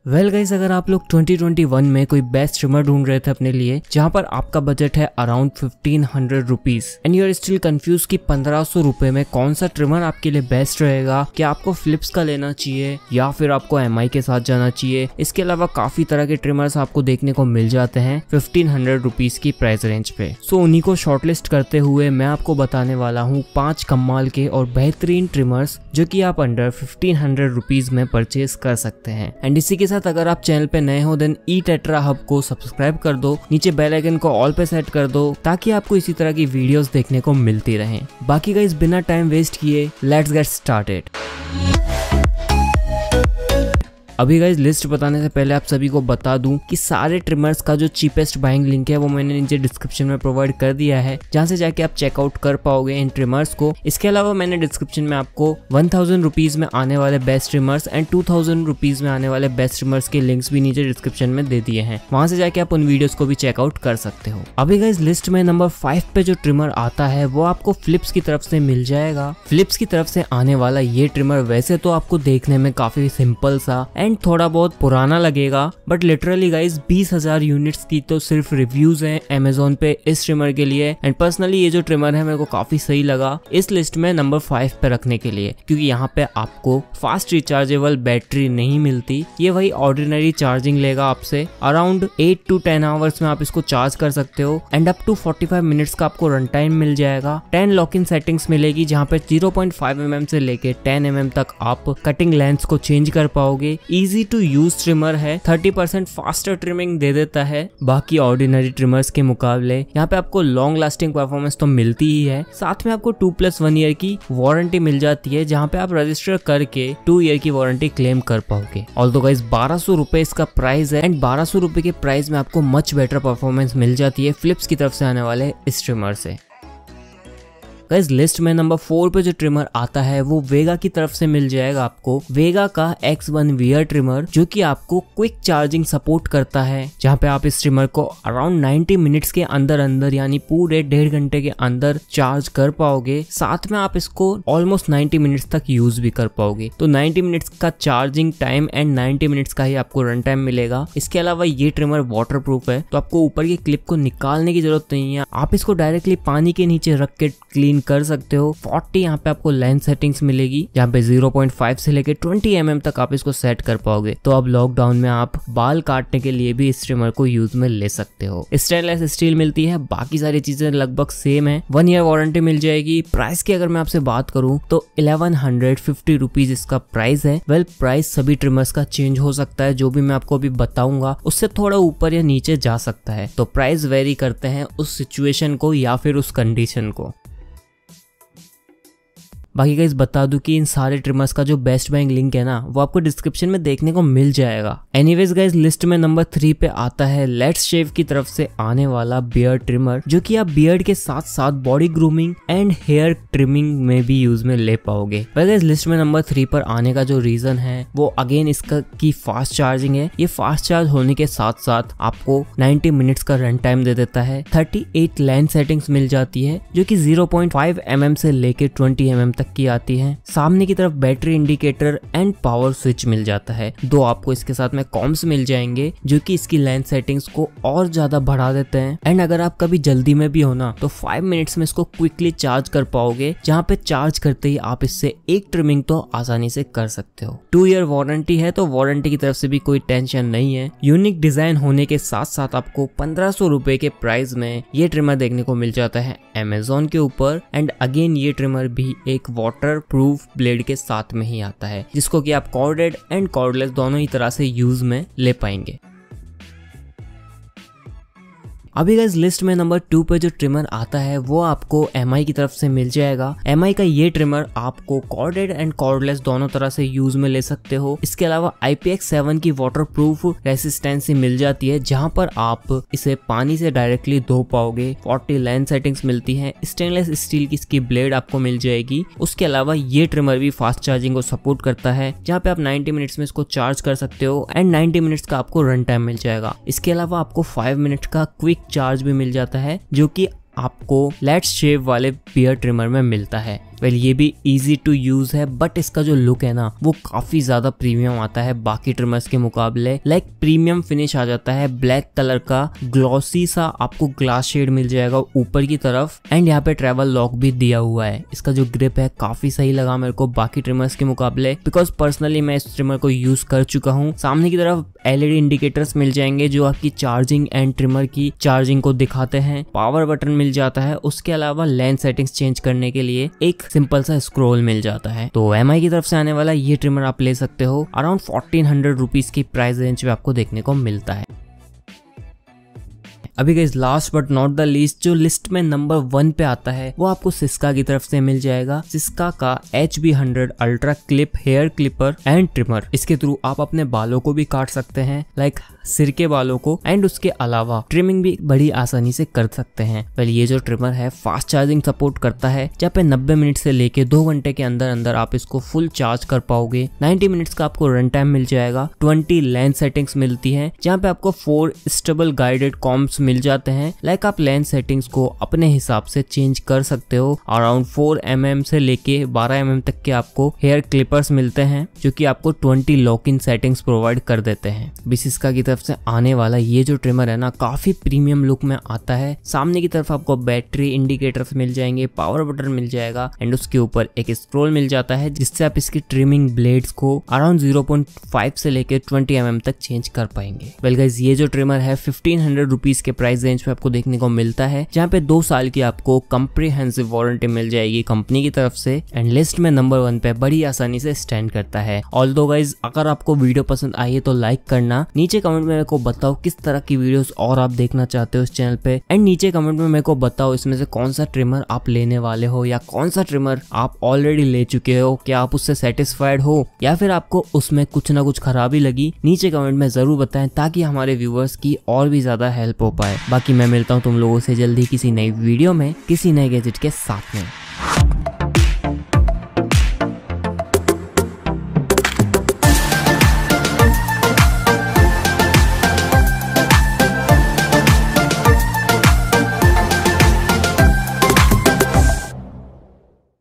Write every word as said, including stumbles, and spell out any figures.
Well guys, अगर आप लोग ट्वेंटी ट्वेंटी वन में कोई बेस्ट ट्रिमर ढूंढ रहे थे अपने लिए जहां पर आपका बजट है around fifteen hundred rupees and you are still confuse कि पंद्रह सौ रुपए में कौन सा ट्रिमर आपके लिए बेस्ट रहेगा, क्या आपको फिलिप्स का लेना चाहिए या फिर आपको एमआई के साथ जाना चाहिए। इसके अलावा काफी तरह के ट्रिमर्स आपको देखने को मिल जाते हैं फिफ्टीन हंड्रेड रुपीज की प्राइस रेंज पे। सो उन्हीं को शॉर्टलिस्ट करते हुए मैं आपको बताने वाला हूँ पांच कमाल के और बेहतरीन ट्रिमर्स जो कि आप अंडर फिफ्टीन हंड्रेड रुपीज में परचेज कर सकते हैं। एंड इसी के साथ अगर आप चैनल पे नए हो देन ई टेट्रा हब को सब्सक्राइब कर दो, नीचे बेल आइकन को ऑल पे सेट कर दो ताकि आपको इसी तरह की वीडियोस देखने को मिलती रहें। बाकी गाइस बिना टाइम वेस्ट किए लेट्स गेट स्टार्टेड। अभी गाइज लिस्ट बताने से पहले आप सभी को बता दूं कि सारे ट्रिमर्स का जो चीपेस्ट बाइंग लिंक है वो मैंने नीचे डिस्क्रिप्शन में प्रोवाइड कर दिया है, जहां से जाके आप चेकआउट कर पाओगे इन ट्रिमर्स को। इसके अलावा मैंने डिस्क्रिप्शन में आपको वन थाउजेंड रुपीज में आने वाले best trimmers and two thousand rupees में आने वाले बेस्ट ट्रिमर्स के लिंक्स भी नीचे डिस्क्रिप्शन में दे दिए हैं, वहां से जाके आप उन वीडियोस को भी चेकआउट कर सकते हो। अभी गाइज लिस्ट में नंबर फाइव पे जो ट्रिमर आता है वो आपको फिलिप्स की तरफ से मिल जाएगा। फिलिप्स की तरफ से आने वाला ये ट्रिमर वैसे तो आपको देखने में काफी सिंपल सा एंड थोड़ा बहुत पुराना लगेगा, बट लिटरली गाइज बीस हजार यूनिट्स की तो सिर्फ रिव्यूज हैं अमेज़न पे इस ट्रिमर के लिए। एंड पर्सनली ये जो ट्रिमर है मेरे को काफी सही लगा इस लिस्ट में नंबर फाइव पे रखने के लिए, क्योंकि यहाँ पे आपको फास्ट रिचार्जेबल बैटरी नहीं मिलती। ये वही ऑर्डिनरी चार्जिंग लेगा आपसे, around eight to ten hours में आप इसको चार्ज कर सकते हो and up to forty five minutes का आपको रन टाइम मिल जाएगा। टेन लॉक इन सेटिंग्स मिलेगी जहाँ पे zero point five M M से लेके टेन एम एम तक आप कटिंग लेंथ को चेंज कर पाओगे। इजी टू यूज ट्रिमर है, थर्टी परसेंट फास्टर ट्रिमिंग दे देता है बाकी ऑर्डिनरी ट्रिमर्स के मुकाबले। यहाँ पे आपको लॉन्ग लास्टिंग परफॉर्मेंस तो मिलती ही है, साथ में आपको टू प्लस वन ईयर की वारंटी मिल जाती है, जहाँ पे आप रजिस्टर करके टू ईयर की वारंटी क्लेम कर पाओगे। ऑल्दो गाइस बारह सौ रुपए इसका प्राइस है एंड बारह सौ रुपए के प्राइस में आपको मच बेटर परफॉर्मेंस मिल जाती है फिलिप्स की तरफ से आने वाले इस ट्रिमर से। गाइस लिस्ट में नंबर फोर पे जो ट्रिमर आता है वो वेगा की तरफ से मिल जाएगा आपको। वेगा का एक्स वन वीयर ट्रिमर जो कि आपको क्विक चार्जिंग सपोर्ट करता है, जहाँ पे आप इस ट्रिमर को अराउंड नाइंटी मिनट्स के अंदर अंदर यानी पूरे डेढ़ घंटे के अंदर चार्ज कर पाओगे। साथ में आप इसको ऑलमोस्ट नाइंटी मिनट्स तक यूज भी कर पाओगे। तो नाइंटी मिनट्स का charging time and ninety minutes का ही आपको रन टाइम मिलेगा। इसके अलावा ये ट्रिमर वाटर प्रूफ है, तो आपको ऊपर की क्लिप को निकालने की जरूरत नहीं है, आप इसको डायरेक्टली पानी के नीचे रख के क्लीन कर सकते हो। फोर्टी यहाँ पे आपको लेंथ सेटिंग्स मिलेगी, जहाँ पे जीरो पॉइंट फाइव से लेके ट्वेंटी एम एम तक आप इसको सेट कर पाओगे। तो अब लॉकडाउन में आप बाल काटने के लिए भी इस ट्रिमर को यूज में ले सकते हो। स्टेनलेस स्टील मिलती है, बाकी सारी चीजें लगभग सेम है। वन ईयर वारंटी मिल जाएगी। प्राइस की अगर मैं आपसे बात करूं तो इलेवन हंड्रेड फिफ्टी रुपीज इसका प्राइस है। वेल प्राइस सभी ट्रिमर्स का चेंज हो सकता है, जो भी मैं आपको अभी बताऊंगा उससे थोड़ा ऊपर या नीचे जा सकता है, तो प्राइस वेरी करते हैं उस सिचुएशन को या फिर उस कंडीशन को। बाकी गाइस बता दूं कि इन सारे ट्रिमर्स का जो बेस्ट बाइंग लिंक है ना वो आपको डिस्क्रिप्शन में देखने को मिल जाएगा। एनीवेज गाइस लिस्ट में नंबर थ्री पे आता है लेट्स शेव की तरफ से आने वाला बियर्ड ट्रिमर, जो कि आप बियर्ड के साथ साथ body grooming and hair trimming में भी यूज में ले पाओगे। वेल गाइस लिस्ट में नंबर थ्री पर आने का जो रीजन है वो अगेन इसका की फास्ट चार्जिंग है। ये फास्ट चार्ज होने के साथ साथ आपको नाइंटी मिनट्स का रन टाइम दे देता है। थर्टी एट लेंथ सेटिंग्स मिल जाती है जो कि zero point five M M से लेके ट्वेंटी एम एम तक की आती है। सामने की तरफ battery indicator and power switch मिल जाता है। दो आपको इसके साथ में कॉम्स मिल जाएंगे जो कि इसकी लेंथ सेटिंग्स को और ज्यादा बढ़ा देते हैं। एंड अगर आप कभी जल्दी में भी हो ना तो फाइव मिनट्स में इसको क्विकली चार्ज कर पाओगे, जहाँ पे चार्ज करते ही आप इससे एक ट्रिमिंग तो आसानी से कर सकते हो। टू ईयर वारंटी है, तो वारंटी की तरफ से भी कोई टेंशन नहीं है। यूनिक डिजाइन होने के साथ साथ आपको पंद्रह सौ रुपए के प्राइस में ये ट्रिमर देखने को मिल जाता है अमेज़न के ऊपर। एंड अगेन ये ट्रिमर भी एक वाटर प्रूफ ब्लेड के साथ में ही आता है, जिसको कि आप कॉर्डेड एंड कॉर्डलेस दोनों ही तरह से यूज में ले पाएंगे। अभी गाइस लिस्ट में नंबर टू पे जो ट्रिमर आता है वो आपको एमआई की तरफ से मिल जाएगा। एमआई का ये ट्रिमर आपको कॉर्डेड एंड कॉर्डलेस दोनों तरह से यूज में ले सकते हो। इसके अलावा आई पी एक्स सेवन की वाटरप्रूफ रेसिस्टेंसी मिल जाती है, जहां पर आप इसे पानी से डायरेक्टली धो पाओगे। फोर्टी लेंथ सेटिंग्स मिलती है। स्टेनलेस स्टील की इसकी ब्लेड आपको मिल जाएगी। उसके अलावा ये ट्रिमर भी फास्ट चार्जिंग को सपोर्ट करता है, जहाँ पे आप नाइंटी मिनट्स में इसको चार्ज कर सकते हो एंड नाइंटी मिनट्स का आपको रन टाइम मिल जाएगा। इसके अलावा आपको फाइव मिनट का क्विक चार्ज भी मिल जाता है, जो कि आपको लेट्स शेव वाले बियर्ड ट्रिमर में मिलता है। वेल ये भी इजी टू यूज है, बट इसका जो लुक है ना वो काफी ज्यादा प्रीमियम आता है बाकी ट्रिमर्स के मुकाबले। लाइक प्रीमियम फिनिश आ जाता है, ब्लैक कलर का ग्लॉसी सा आपको ग्लास शेड मिल जाएगा ऊपर की तरफ, एंड यहाँ पे ट्रैवल लॉक भी दिया हुआ है। इसका जो ग्रिप है काफी सही लगा मेरे को बाकी ट्रिमर्स के मुकाबले, बिकॉज पर्सनली मैं इस ट्रिमर को यूज कर चुका हूँ। सामने की तरफ एलईडी इंडिकेटर्स मिल जाएंगे जो आपकी चार्जिंग एंड ट्रिमर की चार्जिंग को दिखाते हैं। पावर बटन मिल जाता है, उसके अलावा लेंस सेटिंग्स चेंज करने के लिए एक सिंपल सा स्क्रॉल मिल जाता है। तो एमआई की तरफ से आने वाला ये ट्रिमर आप ले सकते हो, अराउंड फोर्टीन हंड्रेड रुपीज की प्राइस रेंज में आपको देखने को मिलता है। अभी guys last but not the least जो लिस्ट में नंबर वन पे आता है वो आपको सिस्का की तरफ से मिल जाएगा। सिस्का का H B hundred ultra clip hair clipper and trimmer. इसके थ्रू आप अपने बालों को भी काट सकते हैं, लाइक सिर के बालों को, एंड उसके अलावा ट्रिमिंग भी बड़ी आसानी से कर सकते हैं। वेल ये जो ट्रिमर है फास्ट चार्जिंग सपोर्ट करता है, जहाँ पे नब्बे मिनट से लेके दो घंटे के अंदर अंदर आप इसको फुल चार्ज कर पाओगे। नाइन्टी मिनट्स का आपको रन टाइम मिल जाएगा। ट्वेंटी लेंस सेटिंग्स मिलती है, जहाँ पे आपको फोर स्टेबल गाइडेड कॉम्ब्स मिल जाते हैं। लाइक आप लेंस सेटिंग्स को अपने हिसाब से चेंज कर सकते हो। अराउंड फोर एम एम से लेके बारह एम एम तक के आपको हेयर क्लिपर्स मिलते हैं, जो कि आपको twenty lock in settings provide कर देते हैं। बिसिस्का की तरफ से आने वाला ये जो ट्रिमर है ना काफी प्रीमियम लुक में आता है। सामने की तरफ आपको बैटरी इंडिकेटर्स मिल जाएंगे, पावर बटन मिल जाएगा, एंड उसके ऊपर एक स्क्रॉल मिल जाता है जिससे आप इसकी ट्रिमिंग ब्लेड्स को अराउंड जीरो पॉइंट फाइव से लेके ट्वेंटी एम एम तक चेंज कर पाएंगे। वेल गाइस ये जो ट्रिमर है फिफ्टीन हंड्रेड रुपीज के प्राइस रेंज पे आपको देखने को मिलता है, जहाँ पे दो साल की आपको कंप्रिहेंसिव वारंटी मिल जाएगी कंपनी की तरफ से, एंड लिस्ट में नंबर वन पे बड़ी आसानी से स्टैंड करता है। ऑल्दो गाइस अगर आपको वीडियो पसंद आई है तो लाइक करना, नीचे कमेंट में मेरे को बताओ किस तरह की वीडियोस और आप देखना चाहते हो इस चैनल पे, एंड नीचे कमेंट में मेरे को बताओ इसमें से कौन सा ट्रिमर आप लेने वाले हो या कौन सा ट्रिमर आप ऑलरेडी ले चुके हो। क्या आप उससे सेटिस्फाइड हो या फिर आपको उसमें कुछ ना कुछ खराबी लगी, नीचे कमेंट में जरूर बताएं ताकि हमारे व्यूअर्स की और भी ज्यादा हेल्प हो पाए। बाकी मैं मिलता हूँ तुम लोगों से जल्दी किसी नई वीडियो में किसी नए गैजेट के साथ में।